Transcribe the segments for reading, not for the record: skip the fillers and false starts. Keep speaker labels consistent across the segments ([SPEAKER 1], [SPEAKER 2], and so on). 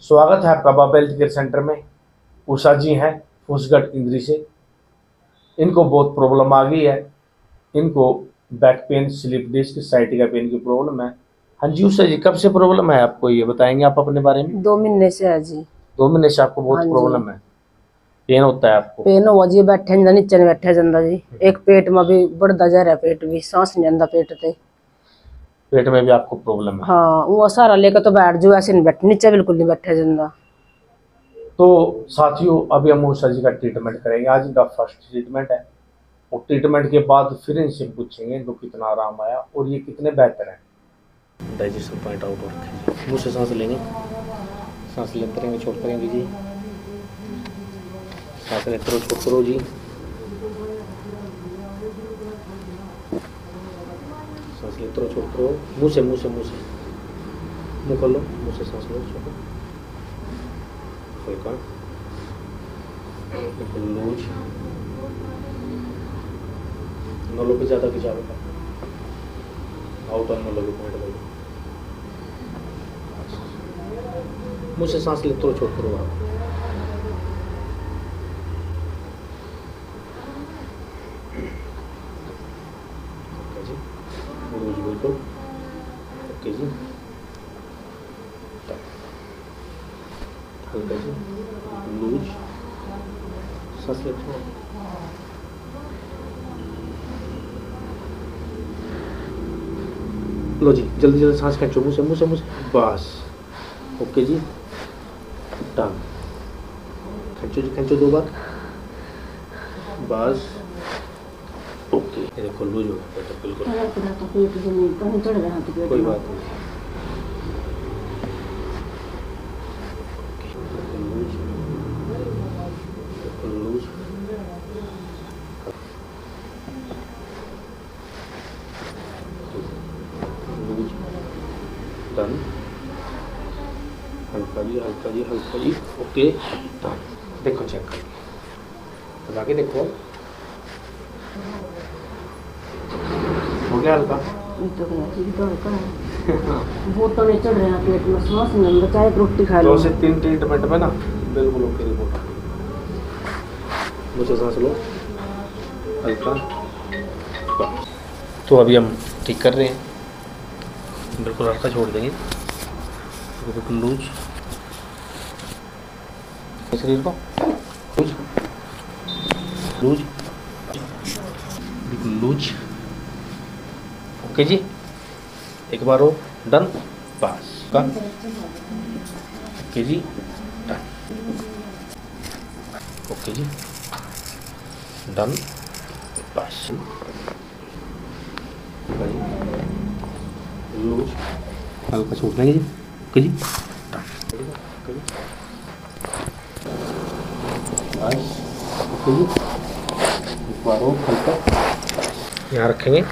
[SPEAKER 1] स्वागत है आपका बाबा हेल्थ केयर सेंटर में। उषा जी हैं फूसगढ़ इंद्री से। इनको बहुत प्रॉब्लम आ गई है। इनको back pain, slip disc, sciatica pain की प्रॉब्लम है। हाँ जी उषा जी, कब से प्रॉब्लम है आपको, ये बताएंगे आप अपने बारे में?
[SPEAKER 2] 2 महीने से है जी।
[SPEAKER 1] 2 महीने से आपको बहुत प्रॉब्लम है, पेन होता है आपको?
[SPEAKER 2] पेन हुआ जी, बैठे नीचे नहीं बैठा जाता जी। एक पेट में भी बढ़ता जा रहा है, पेट भी सांस नहीं आता पेट से।
[SPEAKER 1] पेट में भी आपको प्रॉब्लम है?
[SPEAKER 2] हाँ, वो सहारा लेकर तो बैठ जो, ऐसे नहीं बैठ, नीचे बिल्कुल नहीं बैठा जाता।
[SPEAKER 1] तो साथियों, अभी हम उषा जी का ट्रीटमेंट करेंगे। आज इनका फर्स्ट ट्रीटमेंट है और ट्रीटमेंट के बाद फिर इनसे पूछेंगे इनको कितना आराम आया और ये कितने बेहतर हैं। डाइजेशन पॉइंट आउट हो रखे हैं। मुंह से सांस लेंगे, सांस लेते रहेंगे, छोड़ते रहेंगे जी। सांस लेते रहो, छोड़ते रहो जी। सांस लेते रहो, छोड़ते रहो। मुंह से मुंह खोलो, मुंह से सांस लो, छोड़ो हल्का, लूज। नलों पे ज़्यादा खिंचाव का, आउट ऑन नलों के पॉइंट बोलो। मुंह से सांस लेते रहो, छोड़ते रहो आप। ओके जी, लूज बिल्कुल। ओके जी, हल्का जी, लूज। सांस लेते रहो। लो जी, जल्दी जल्दी सांस खींचो, मुंह से बस। ओके जी, डन। खींचो जी, खींचो 2 बार, बस। ओके, ये देखो लूज हो गया पेट बिल्कुल, कोई बात नहीं। Loose, loose, loose, done. हल्का जी, हल्का जी, हल्का जी। Okay, done. देखो चेक करके लगा के देखो, हो गया हल्का?
[SPEAKER 2] वो तो नहीं चढ़ रहे हैं पेट में, सांस नहीं बचा, एक रोटी खा लो।
[SPEAKER 1] 2 से 3 ट्रीटमेंट में ना बिल्कुल ओके रिपोर्ट। मुझे सांस लो, हल्का। तो अभी हम ठीक कर रहे हैं, बिल्कुल हल्का छोड़ देंगे, बिल्कुल लूज शरीर को, लूज लूज, बिल्कुल लूज। ओके जी, एक बार हो, डन, पास का। ओके जी, डन। ओके जी, डन, पास। लूज, हल्का छोड़ देंगे जी। ओके जी, डन। ओके जी, बस। ओके जी, एक बार हो, हल्का यहाँ रखेंगे।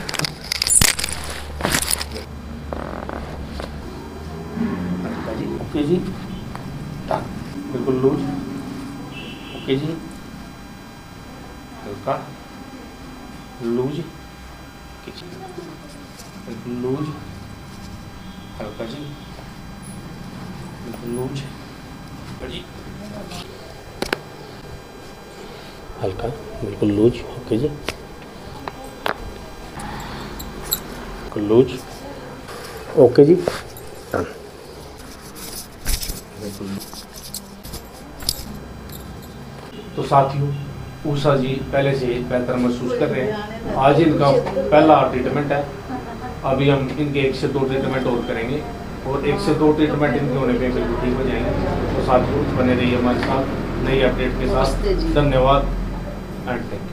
[SPEAKER 1] ओके जी, डन, बिल्कुल लूज। ओके जी, हल्का लूज, बिल्कुल लूज, हल्का जी, बिल्कुल लूज जी, हल्का, बिल्कुल लूज। ओके जी, बिल्कुल लूज। ओके जी, डन। तो साथियों, उषा जी पहले से बेहतर महसूस कर रहे हैं। आज इनका पहला ट्रीटमेंट है। अभी हम इनके 1 से 2 ट्रीटमेंट और करेंगे और 1 से 2 ट्रीटमेंट इनके होने पे बिल्कुल ठीक हो जाएंगे। तो साथियों, बने रहिए हमारे साथ नई अपडेट के साथ। धन्यवाद एंड